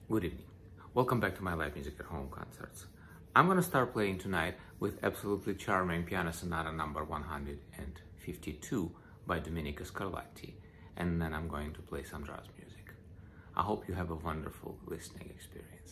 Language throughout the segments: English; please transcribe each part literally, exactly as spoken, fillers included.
Good evening. Welcome back to my live music at home concerts. I'm going to start playing tonight with absolutely charming Piano Sonata number one hundred fifty-two by Domenico Scarlatti, and then I'm going to play some jazz music. I hope you have a wonderful listening experience.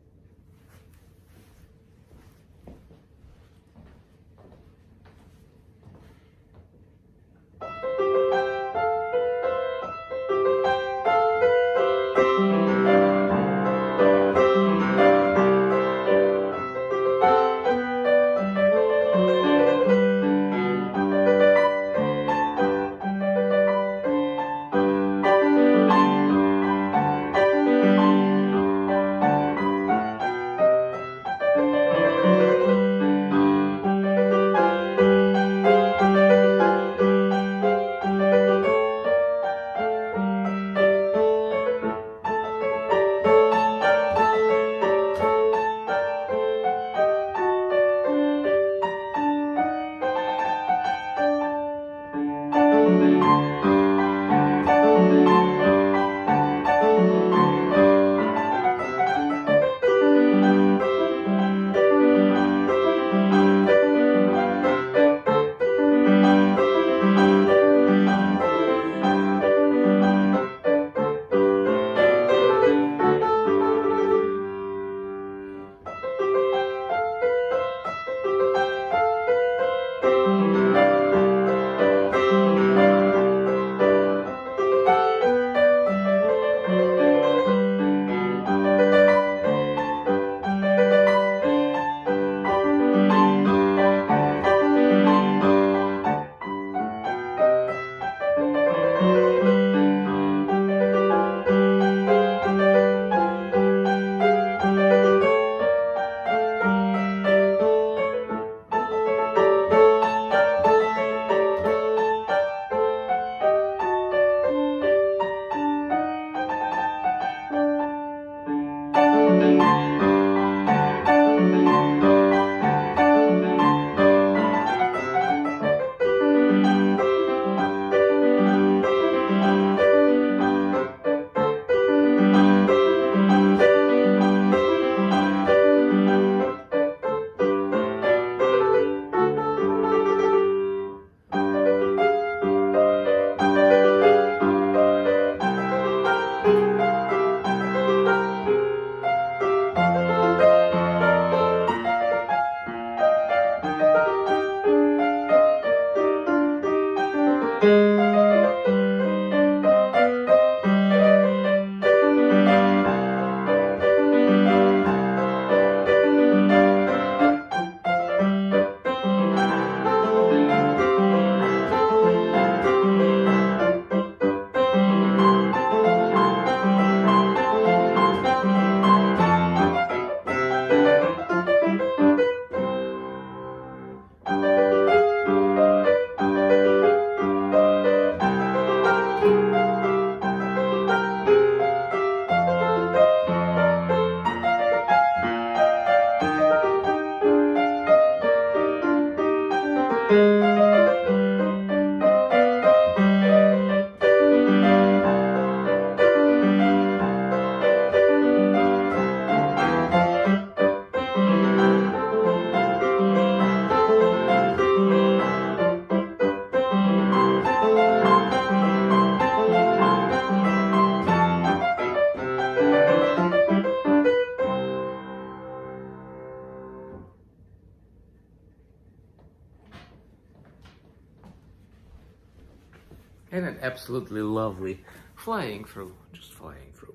And an absolutely lovely flying through, just flying through.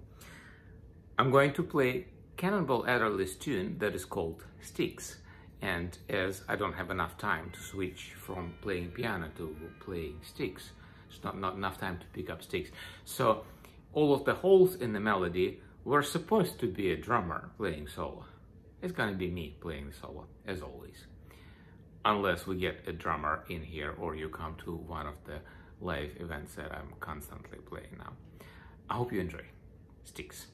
I'm going to play Cannonball Adderley's tune that is called Sticks. And as I don't have enough time to switch from playing piano to playing sticks, it's not, not enough time to pick up sticks. So all of the holes in the melody were supposed to be a drummer playing solo. It's gonna be me playing the solo, as always. Unless we get a drummer in here or you come to one of the live events that I'm constantly playing now. I hope you enjoy. Sticks.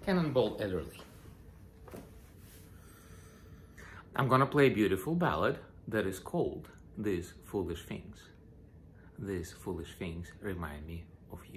Cannonball Adderley. I'm gonna play a beautiful ballad that is called These Foolish Things. These foolish things remind me of you.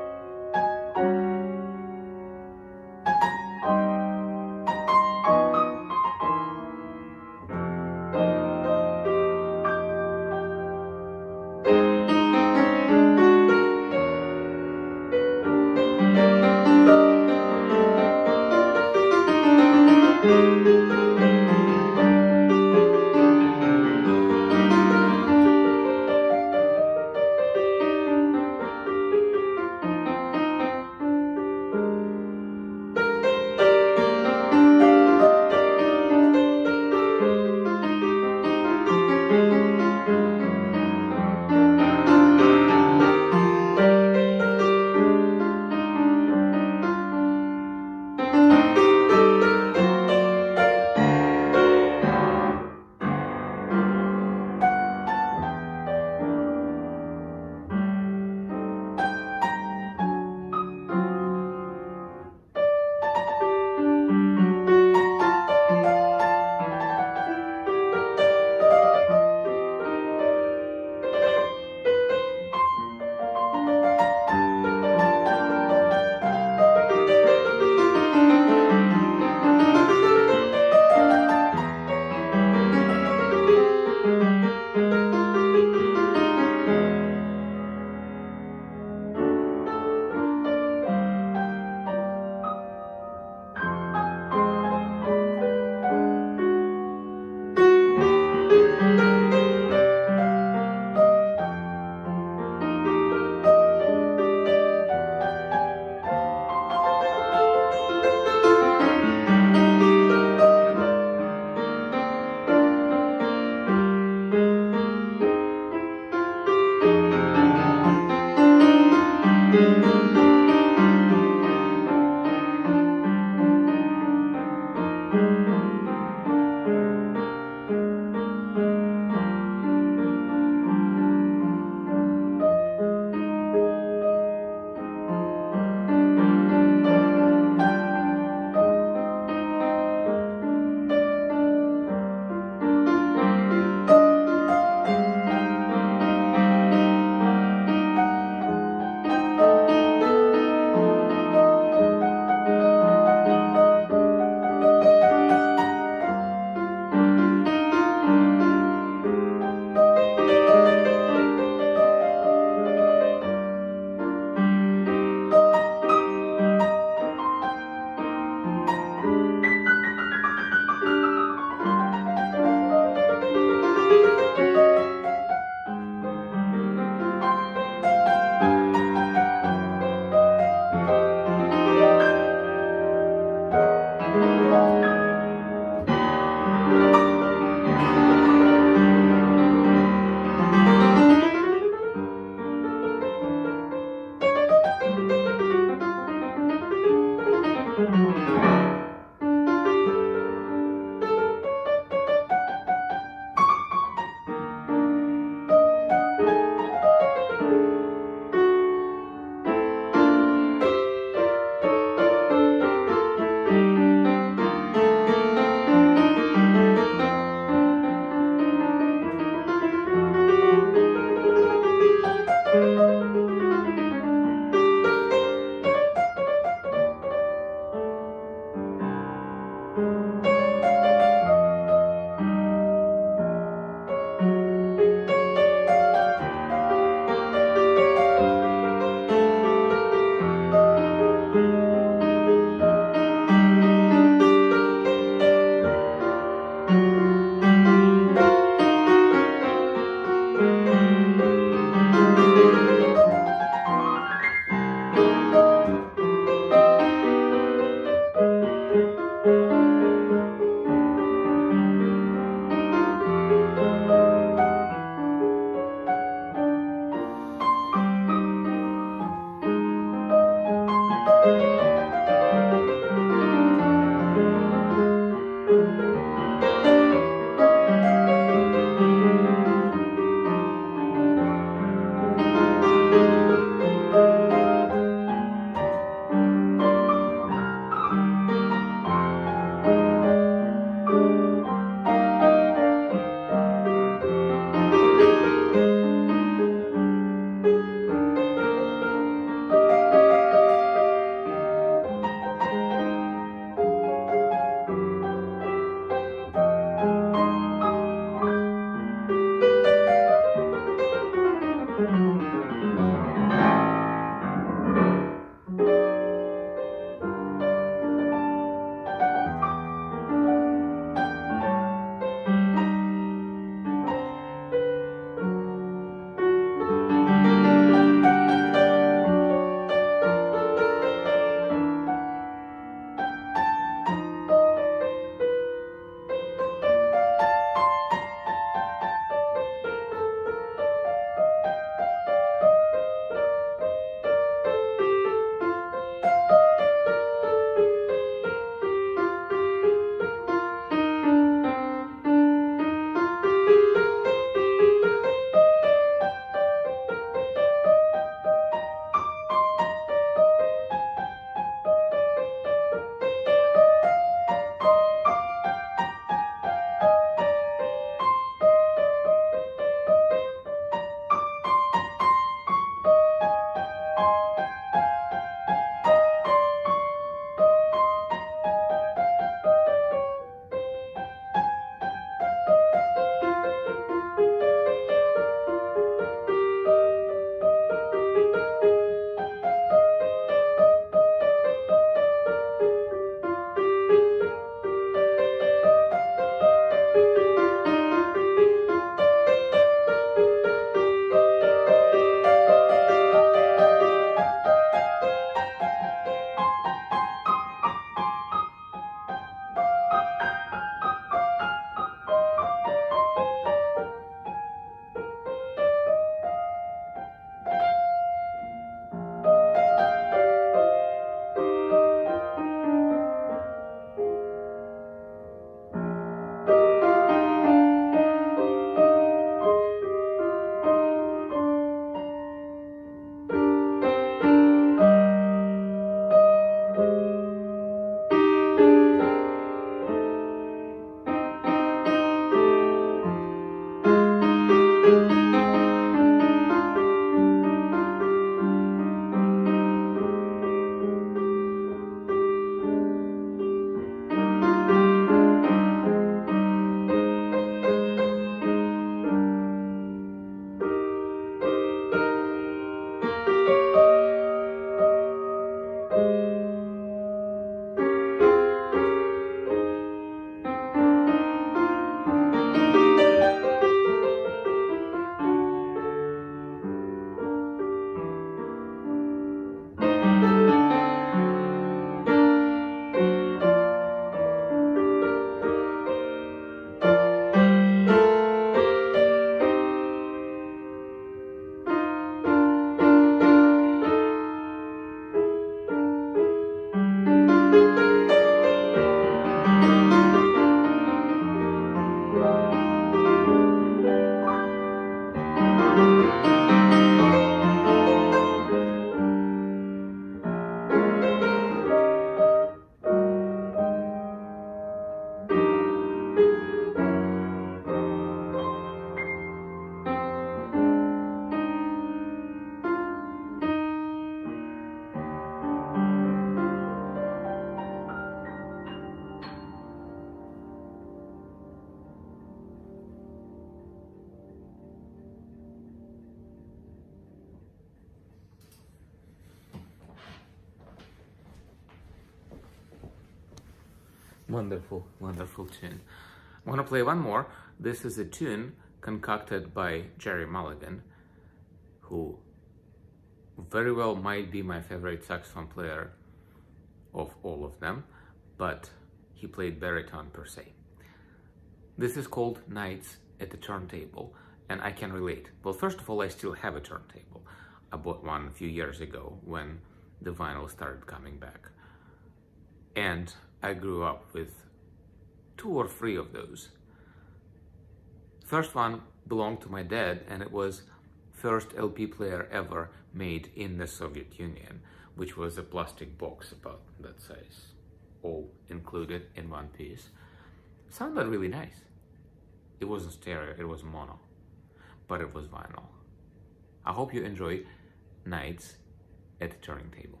Wonderful, wonderful tune. I want to play one more. This is a tune concocted by Jerry Mulligan, who very well might be my favorite saxophone player of all of them, but he played baritone per se. This is called Nights at the Turntable, and I can relate. Well, first of all, I still have a turntable. I bought one a few years ago when the vinyl started coming back. And I grew up with two or three of those. First one belonged to my dad, and it was first L P player ever made in the Soviet Union, which was a plastic box about that size, all included in one piece. Sounded really nice. It wasn't stereo, it was mono, but it was vinyl. I hope you enjoy Nights at the Turntable.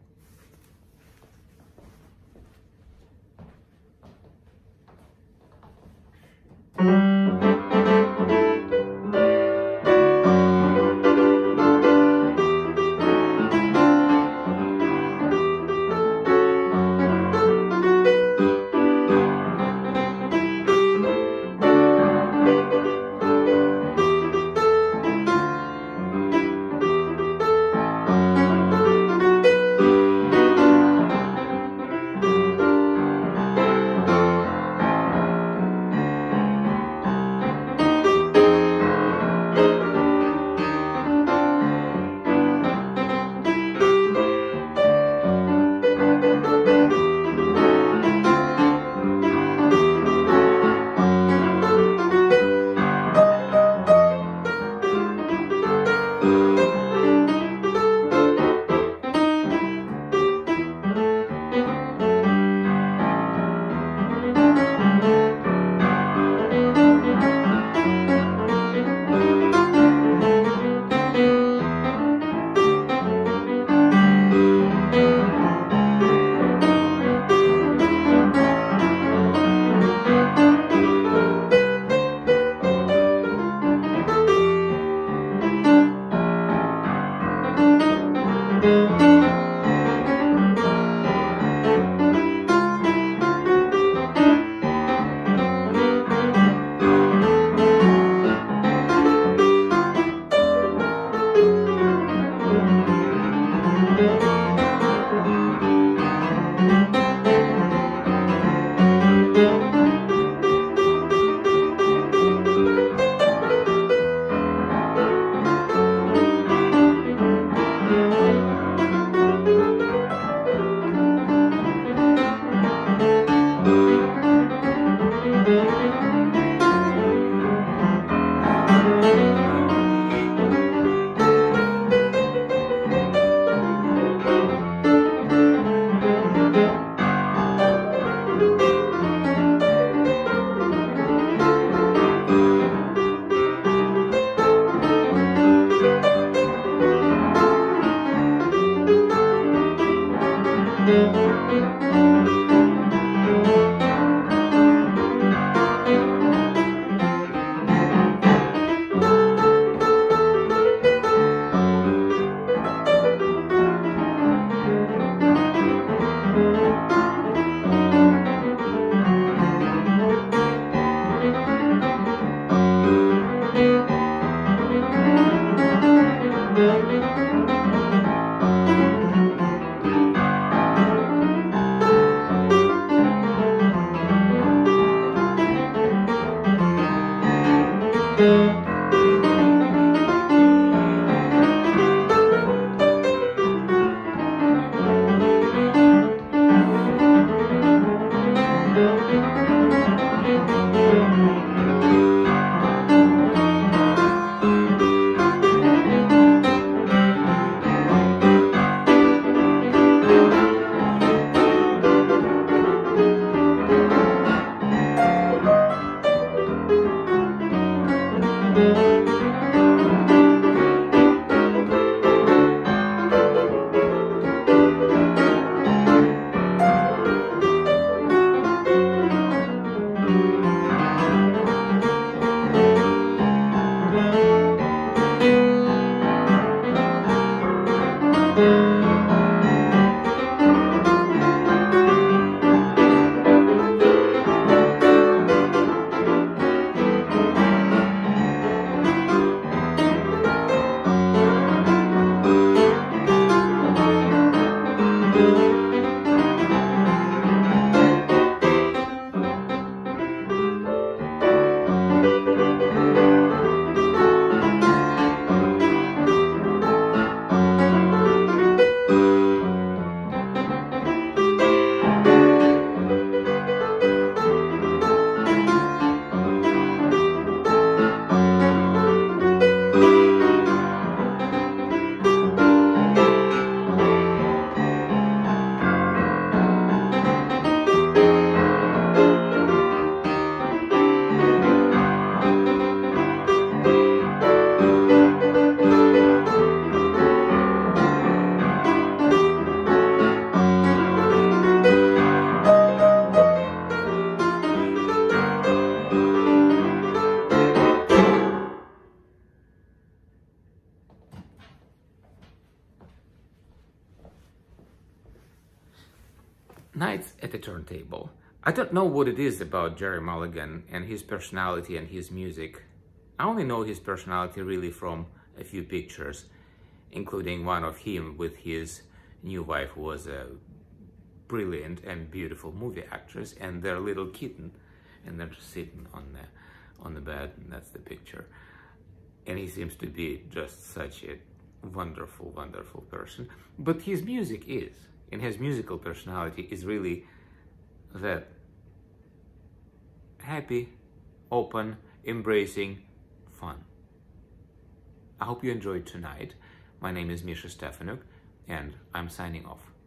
Nights at the Turntable. I don't know what it is about Gerry Mulligan and his personality and his music. I only know his personality really from a few pictures, including one of him with his new wife, who was a brilliant and beautiful movie actress, and their little kitten, and they're just sitting on the on the bed, and that's the picture. And he seems to be just such a wonderful, wonderful person. But his music is, and his musical personality is really that happy, open, embracing, fun. I hope you enjoyed tonight. My name is Misha Stefanuk, and I'm signing off.